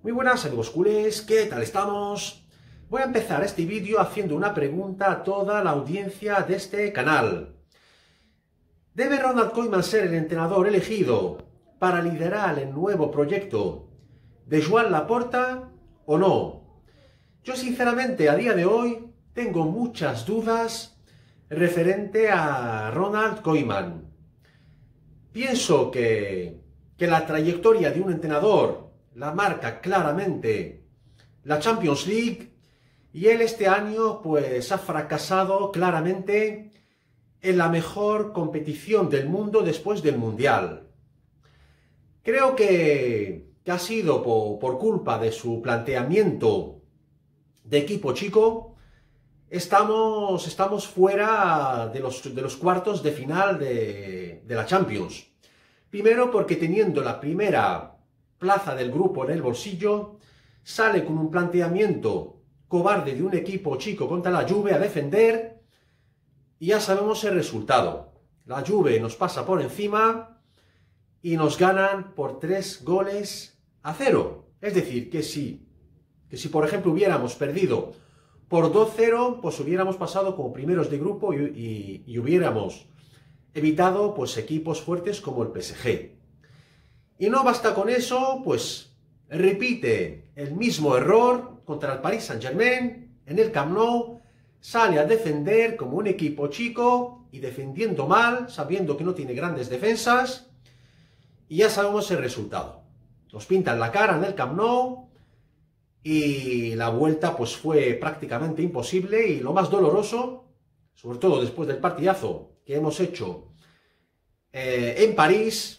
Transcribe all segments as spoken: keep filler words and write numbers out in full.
Muy buenas amigos culés, ¿qué tal estamos? Voy a empezar este vídeo haciendo una pregunta a toda la audiencia de este canal. ¿Debe Ronald Koeman ser el entrenador elegido para liderar el nuevo proyecto de Joan Laporta o no? Yo sinceramente a día de hoy tengo muchas dudas referente a Ronald Koeman. Pienso que, que la trayectoria de un entrenador la marca claramente la Champions League y él este año pues ha fracasado claramente en la mejor competición del mundo después del Mundial. Creo que, que ha sido por, por culpa de su planteamiento de equipo chico. Estamos, estamos fuera de los, de los cuartos de final de, de la Champions. Primero porque teniendo la primera plaza del grupo en el bolsillo, sale con un planteamiento cobarde de un equipo chico contra la Juve a defender y ya sabemos el resultado. La Juve nos pasa por encima y nos ganan por tres goles a cero. Es decir, que si, que si por ejemplo hubiéramos perdido por dos cero, pues hubiéramos pasado como primeros de grupo y, y, y hubiéramos evitado pues equipos fuertes como el P S G. Y no basta con eso, pues repite el mismo error contra el Paris Saint-Germain en el Camp Nou, sale a defender como un equipo chico y defendiendo mal, sabiendo que no tiene grandes defensas, y ya sabemos el resultado. Nos pintan la cara en el Camp Nou y la vuelta pues fue prácticamente imposible, y lo más doloroso, sobre todo después del partidazo que hemos hecho eh, en París,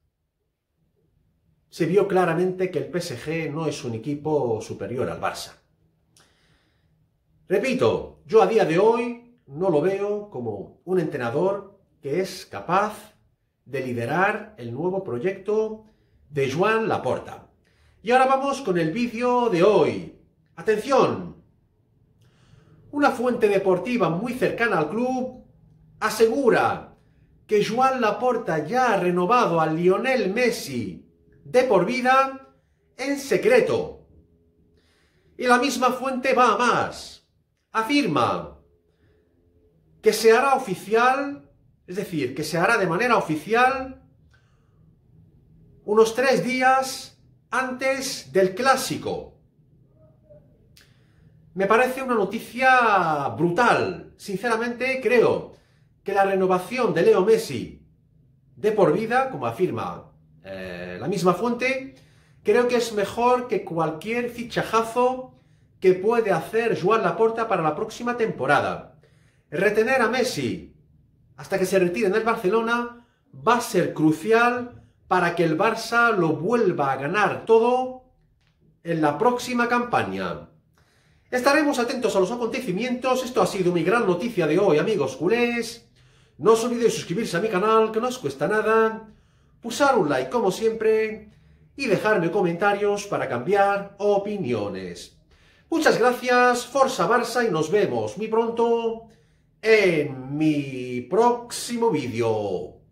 se vio claramente que el P S G no es un equipo superior al Barça. Repito, yo a día de hoy no lo veo como un entrenador que es capaz de liderar el nuevo proyecto de Joan Laporta. Y ahora vamos con el vídeo de hoy. ¡Atención! Una fuente deportiva muy cercana al club asegura que Joan Laporta ya ha renovado a Lionel Messi de por vida en secreto. Y la misma fuente va a más. Afirma que se hará oficial, es decir, que se hará de manera oficial unos tres días antes del Clásico. Me parece una noticia brutal. Sinceramente creo que la renovación de Leo Messi de por vida, como afirma Eh, la misma fuente, creo que es mejor que cualquier fichajazo que puede hacer Joan Laporta para la próxima temporada. Retener a Messi hasta que se retire en el Barcelona va a ser crucial para que el Barça lo vuelva a ganar todo en la próxima campaña. Estaremos atentos a los acontecimientos. Esto ha sido mi gran noticia de hoy, amigos culés. No os olvidéis suscribirse a mi canal, que no os cuesta nada, pulsar un like como siempre y dejarme comentarios para cambiar opiniones. Muchas gracias, Forza Barça, y nos vemos muy pronto en mi próximo vídeo.